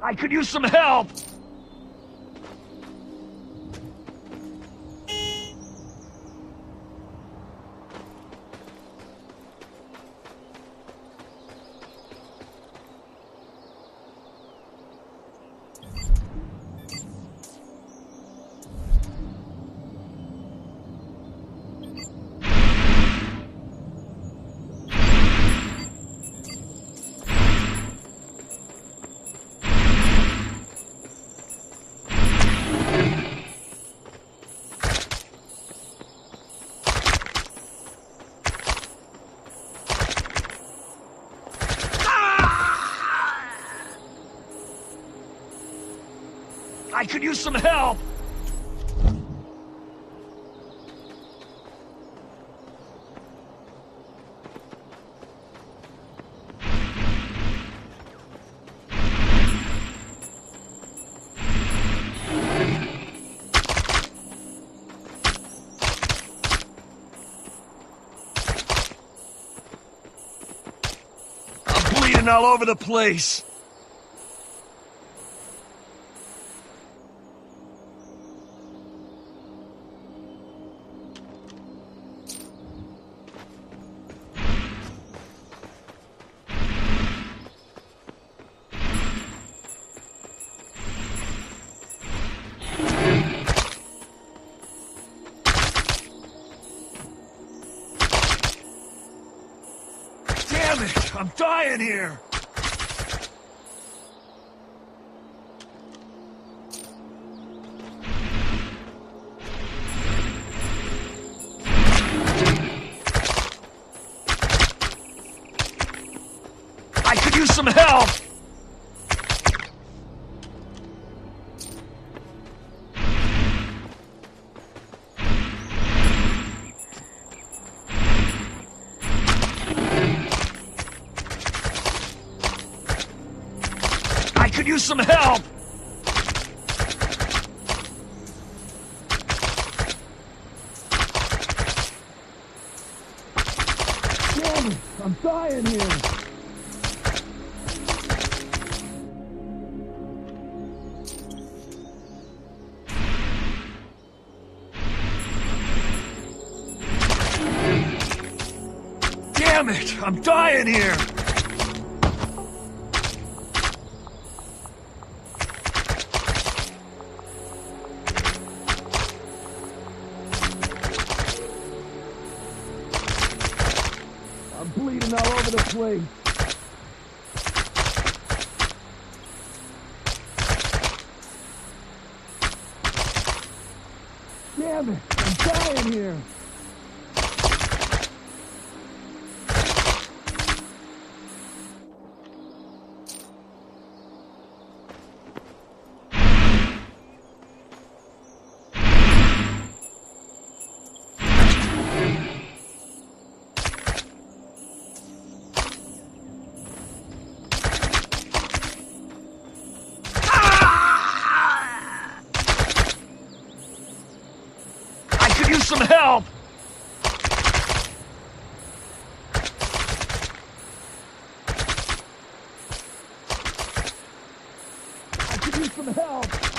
I could use some help! I could use some help! I'm bleeding all over the place! Damn it! I'm dying here! I could use some help! I could use some help! Damn it! I'm dying here! Damn it! I'm dying here! I'm bleeding all over the place. Damn it! I'm dying here! Use some help! I could use some help!